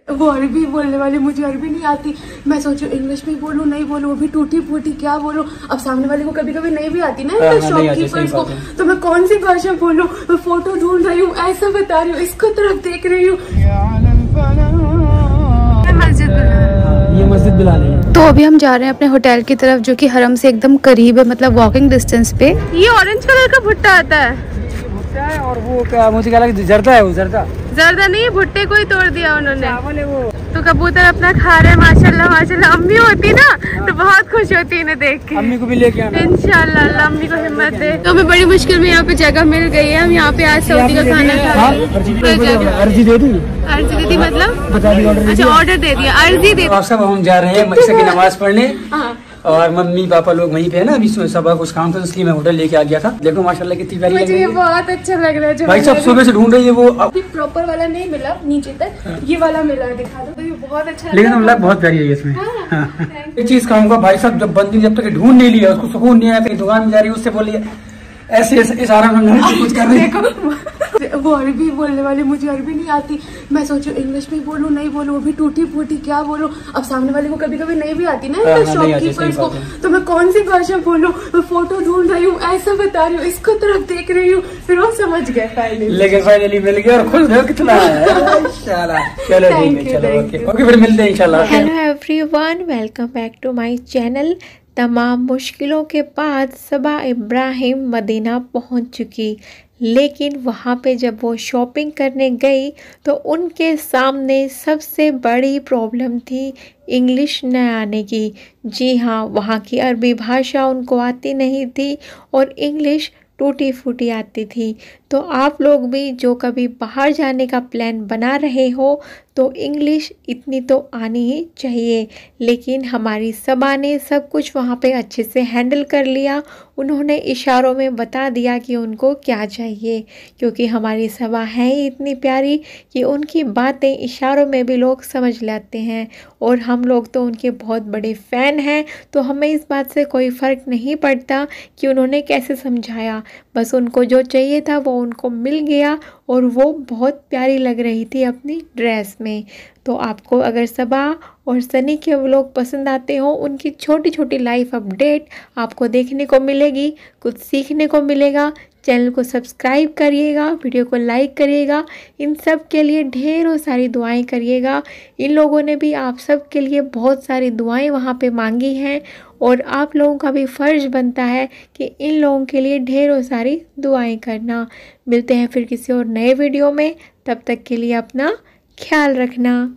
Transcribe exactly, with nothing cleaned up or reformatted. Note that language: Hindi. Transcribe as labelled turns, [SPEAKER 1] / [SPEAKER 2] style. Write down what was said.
[SPEAKER 1] वो अरबी बोलने वाली, मुझे अरबी नहीं आती। मैं सोचू इंग्लिश में बोलूँ नहीं बोलूँ, वो भी टूटी फूटी क्या बोलूँ। अब सामने वाले को कभी कभी नहीं भी आती ना शॉपकीपर्स को, तो मैं कौन सी भाषा बोलूँ। मैं फोटो ढूंढ रही हूँ, ऐसा बता रही हूँ, इसको तरफ देख रही हूँ। मस्जिद ये मस्जिद बिलाल है। तो अभी हम जा रहे हैं अपने होटल की तरफ, जो कि हरम से एकदम करीब है, मतलब वॉकिंग डिस्टेंस पे। ये ऑरेंज कलर का भुट्टा आता है, भुट्टा है। और वो क्या मुझे क्या लगा जर्दा है, वो जर्दा जर्दा नहीं, भुट्टे को ही तोड़ दिया उन्होंने। वो तो कबूतर अपना खा रहे हैं, माशाल्लाह माशाल्लाह। अम्मी होती ना तो बहुत खुश होती है इन्हें देख के। अम्मी को भी लेके आना इंशाल्लाह, अल्लाह अम्मी को हिम्मत दे। तो हमें बड़ी मुश्किल में यहाँ पे जगह मिल गई है। हम यहाँ पे आज सऊदी का खाना खा रहे हैं। अर्जी दे दी, अर्जी दे दी मतलब अच्छा ऑर्डर दे दिया, अर्जी दे दी। सब हम जा रहे हैं मक्से की नमाज पढ़ने, और मम्मी पापा लोग वहीं पे है ना, अभी सुबह कुछ काम था इसलिए मैं होटल लेके आ गया था। देखो माशाल्लाह कितनी प्यारी लग रही है, बहुत अच्छा लग रहा है। भाई सब सुबह से ढूंढ रही है, वो अभी प्रॉपर वाला नहीं मिला नीचे तक, ये वाला मिला, दिखा दो। तो ये बहुत अच्छा, लेकिन हम लोग बहुत प्यारी है इसमें। एक चीज कहूँगा भाई साहब, जब बंदी जब तक ढूंढ नहीं लिया, उसको सुकून नहीं आया, कहीं दुकान में जा रही है उससे बोलिए ऐसे इशारा कुछ कर रही है। वो अरबी बोलने वाली, मुझे अरबी नहीं आती। मैं सोचू इंग्लिश में बोलूँ नहीं बोलूँ, वो भी टूटी फूटी क्या बोलूँ। अब सामने वाले को कभी कभी नहीं भी आती ना शॉपकीपर्स को, तो मैं कौन सी भाषा बोलूँ। मैं फोटो ढूंढ रही हूँ, ऐसा बता रही हूँ, इसको तरफ देख रही हूँ, फिर वो समझ गए फाइनली। लेकिन फाइनली मिल गया और खुश हो कितना इंशाल्लाह। चलो ठीक है, चलो ओके ओके, फिर मिलते हैं इंशाल्लाह।
[SPEAKER 2] Hello everyone, welcome back to my channel. तमाम मुश्किलों के बाद सबा इब्राहिम मदीना पहुंच चुकी, लेकिन वहाँ पे जब वो शॉपिंग करने गई तो उनके सामने सबसे बड़ी प्रॉब्लम थी इंग्लिश न आने की। जी हाँ, वहाँ की अरबी भाषा उनको आती नहीं थी और इंग्लिश टूटी फूटी आती थी। तो आप लोग भी जो कभी बाहर जाने का प्लान बना रहे हो तो इंग्लिश इतनी तो आनी ही चाहिए। लेकिन हमारी सबा ने सब कुछ वहाँ पे अच्छे से हैंडल कर लिया। उन्होंने इशारों में बता दिया कि उनको क्या चाहिए, क्योंकि हमारी सबा है ही इतनी प्यारी कि उनकी बातें इशारों में भी लोग समझ लेते हैं, और हम लोग तो उनके बहुत बड़े फ़ैन हैं। तो हमें इस बात से कोई फ़र्क नहीं पड़ता कि उन्होंने कैसे समझाया, बस उनको जो चाहिए था वो उनको मिल गया, और वो बहुत प्यारी लग रही थी अपनी ड्रेस में। तो आपको अगर सबा और सनी के व्लॉग पसंद आते हो, उनकी छोटी छोटी लाइफ अपडेट आपको देखने को मिलेगी, कुछ सीखने को मिलेगा। चैनल को सब्सक्राइब करिएगा, वीडियो को लाइक करिएगा, इन सब के लिए ढेरों सारी दुआएं करिएगा। इन लोगों ने भी आप सब के लिए बहुत सारी दुआएं वहाँ पे मांगी हैं, और आप लोगों का भी फ़र्ज़ बनता है कि इन लोगों के लिए ढेरों सारी दुआएं करना। मिलते हैं फिर किसी और नए वीडियो में, तब तक के लिए अपना ख्याल रखना।